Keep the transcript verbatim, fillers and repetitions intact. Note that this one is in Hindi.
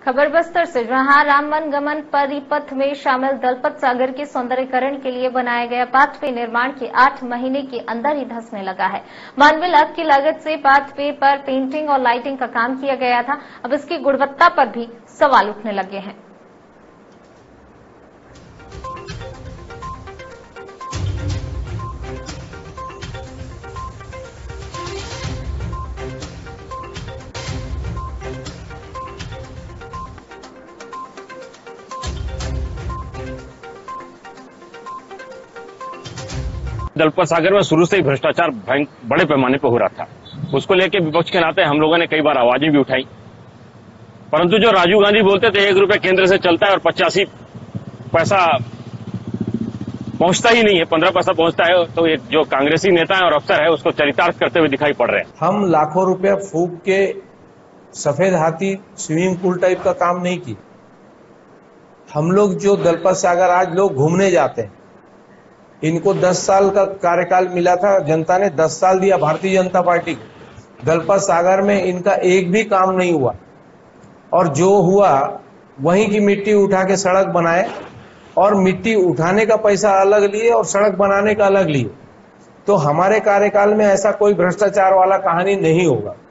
खबर बस्तर से, जहां रामवन गमन परिपथ में शामिल दलपत सागर के सौंदर्यीकरण के लिए बनाया गया पाथवे निर्माण के आठ महीने के अंदर ही धंसने लगा है। मानवीय लाख की लागत से पाथवे पर पेंटिंग और लाइटिंग का काम किया गया था। अब इसकी गुणवत्ता पर भी सवाल उठने लगे हैं। दलपत सागर में शुरू से ही भ्रष्टाचार बड़े पैमाने पर हो रहा था। उसको लेकर विपक्ष के नाते हम लोगों ने कई बार आवाजें भी उठाई, परंतु जो राजीव गांधी बोलते थे एक रुपए केंद्र से चलता है और पचासी पैसा पहुंचता ही नहीं है, पंद्रह पैसा पहुंचता है, तो एक जो कांग्रेसी नेता है और अफसर है उसको चरितार्थ करते हुए दिखाई पड़ रहे हैं। हम लाखों रुपया फूक के सफेद हाथी स्विमिंग पूल टाइप का काम नहीं की। हम लोग जो दलपत सागर आज लोग घूमने जाते हैं, इनको दस साल का कार्यकाल मिला था, जनता ने दस साल दिया भारतीय जनता पार्टी को। दलपत सागर में इनका एक भी काम नहीं हुआ और जो हुआ वहीं की मिट्टी उठा के सड़क बनाए और मिट्टी उठाने का पैसा अलग लिए और सड़क बनाने का अलग लिए। तो हमारे कार्यकाल में ऐसा कोई भ्रष्टाचार वाला कहानी नहीं होगा।